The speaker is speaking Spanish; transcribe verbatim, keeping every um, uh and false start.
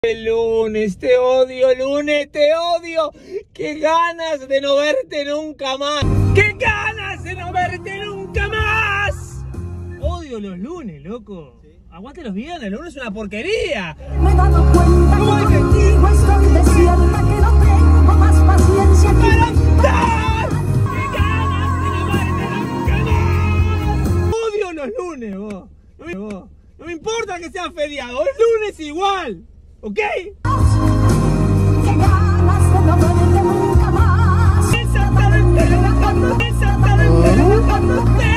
El lunes, te odio, lunes, te odio. Qué ganas de no verte nunca más. Qué ganas de no verte nunca más. Odio los lunes, loco. ¿Sí? Aguante los viernes, el lunes es una porquería. Me he dado cuenta que contigo estoy desierta, que no tengo más paciencia que ¡Para! ¡Qué ganas de no verte nunca más! Odio los lunes, vos. No me, vos. No me importa que sea feriado, es lunes igual. ¿Ok? ¡Qué ganas de no verte nunca más! Exactamente, exactamente, exactamente.